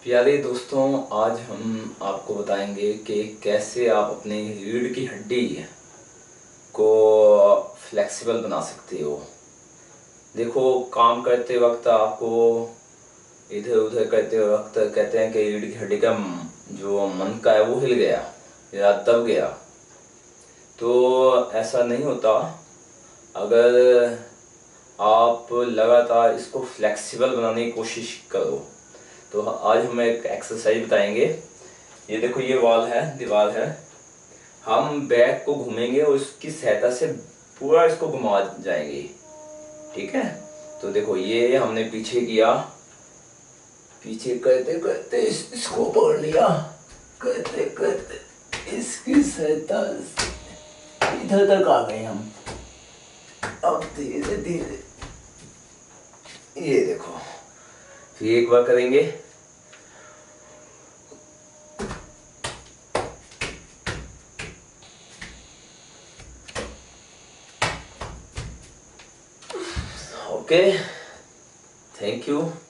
प्यारे दोस्तों, आज हम आपको बताएंगे कि कैसे आप अपनी रीढ़ की हड्डी को फ्लेक्सिबल बना सकते हो। देखो, काम करते वक्त आपको इधर उधर करते वक्त कहते हैं कि रीढ़ की हड्डी का जो मन का है वो हिल गया या दब गया। तो ऐसा नहीं होता। अगर आप लगातार इसको फ्लेक्सिबल बनाने की कोशिश करो तो आज हम एक एक्सरसाइज बताएंगे। ये देखो, ये वॉल है, दीवार है। हम बैक को घूमेंगे और इसकी सहायता से पूरा इसको घुमा जाएंगे। ठीक है, तो देखो ये हमने पीछे किया, पीछे करते करते इसको पकड़ लिया, करते करते इसकी सहायता से इधर तक आ गए हम। अब धीरे धीरे ये देखो, फिर एक बार करेंगे। Okay, thank you.